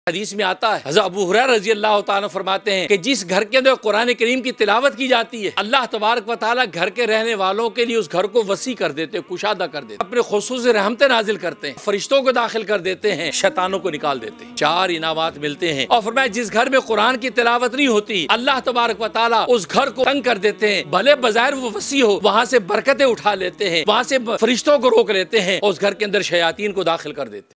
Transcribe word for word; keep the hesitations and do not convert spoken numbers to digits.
हदीस में आता है, हज़रत अबू हुरैरा रज़ी अल्लाह तआला फरमाते हैं कि जिस घर के अंदर कुरान करीम की तिलावत की जाती है, अल्लाह तबारक व तआला घर के रहने वालों के लिए उस घर को वसी कर देते हैं, कुशादा कर देते हैं, अपने खुसूसी रहमतें नाजिल करते हैं, फरिश्तों को दाखिल कर देते हैं, शैतानों को निकाल देते हैं। चार इनामात मिलते हैं। और फरमाया जिस घर में कुरान की तिलावत नहीं होती, अल्लाह तबारक व तआला उस घर को तंग कर देते हैं। भले बज़ाहिर वो वसी हो, वहाँ से बरकतें उठा लेते हैं, वहाँ से फरिश्तों को रोक लेते हैं और उस घर के अंदर शयातीन को दाखिल कर देते हैं।